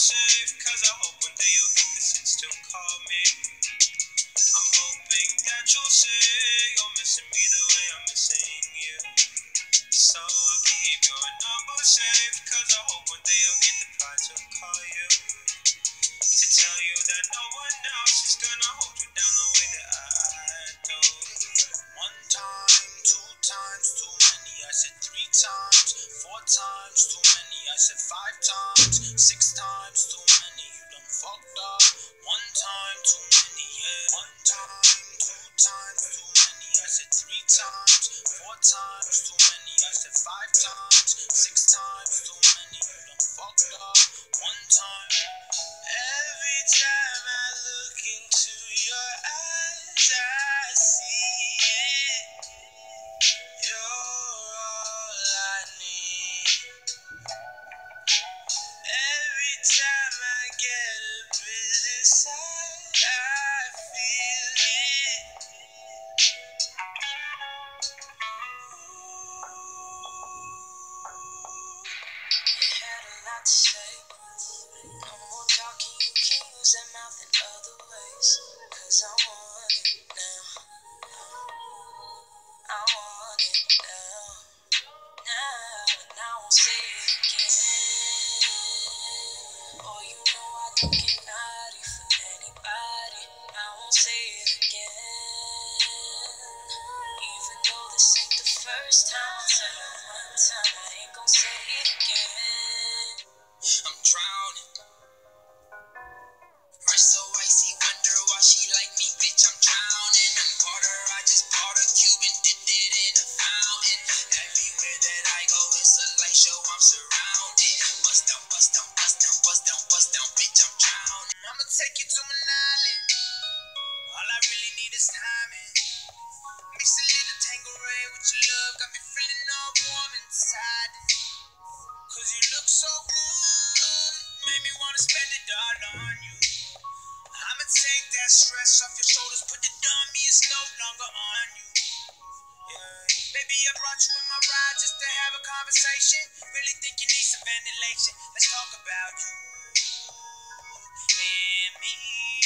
safe, cause I hope one day you'll get this and still call me. I'm hoping that you'll say you're missing me the way I'm missing you. So I'll keep your number safe, cause I hope one day I'll get the pride to call you, to tell you that no one else is gonna hold you down the way that I do. One time, two times too many, I said 3 times, 4 times too many, I said 5 times, 6 times too many, you done fucked up. 1 time too many, yeah. 1 time, 2 times too many, I said 3 times, 4 times too many, I said 5 times, 6 times too many, you done fucked up. 1 time. Every time I look into your eyes, I see it. You're all I need. Every time I get a bit inside, I feel it. You had a lot to say. No more talking, you can use that mouth in other ways. Cause I want it now. I want it now. And I won't say it again. Oh, you know I don't get naughty for anybody. I won't say it again. Even though this ain't the first time, I'll tell you one time, I ain't gon' say it again. I'm drowning. Wrist so icy, wonder why she like me, bitch, I'm drowning. I'm water, I just bought a Cuban, dipped it in a fountain. Everywhere that I go, it's a light show, I'm surrounded. Bust down, bust down, bust down, bust down, bust down, bitch, I'm drowning. I'ma take you to my island. All I really need is timing. Mix a little Tanqueray with your love, got me feeling all warm inside. Cause you look so good, made me wanna spend it all on you. I'ma take that stress off your shoulders, put it on me, it's no longer on you. Yeah. Baby, I brought you in my ride just to have a conversation. Really think you need some ventilation. Let's talk about you and me.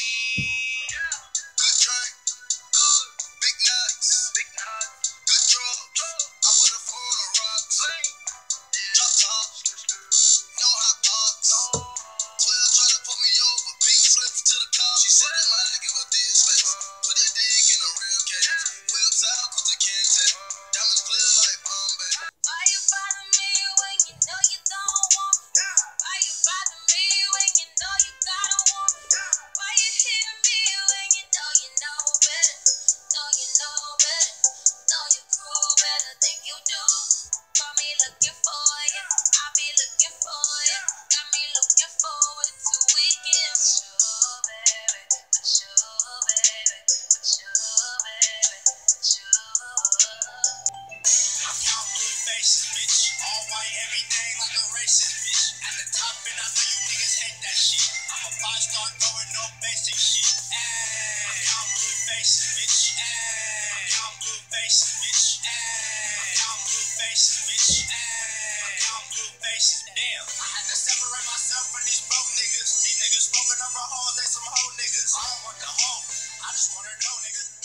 Good drink, good, big nuts, big nuts, good drugs. I put a phone on rocks, drop top, no hot box. 12 try to put me over, big flips to the car. She said that my nigga go this face. Put that dick in a real case. Whips out cause they can't take. Diamonds clear like Bombay. Why you bother me when you know you don't want me? Why you bother me when you know you got a woman? Why you hitting me when you know better? Know you know better. Know you cool better than you do. Got me looking for you. I'll be looking for you. Got me looking forward to weekends. Sure, baby. Sure, baby. Sure, baby. Sure. I count blue faces, bitch. All white, everything like a racist, bitch. At the top, and I know you niggas hate that shit. I'm a 5-star throwing no basic shit. Ayy, I count blue faces, bitch. Ayy, I count blue faces, bitch. Ayy, I count blue faces, bitch. Ayy, I count blue faces. Damn, I had to separate myself from these broke niggas. These niggas smoking over hoes, they some hoe niggas. I don't want the hoe, I just wanna know, nigga.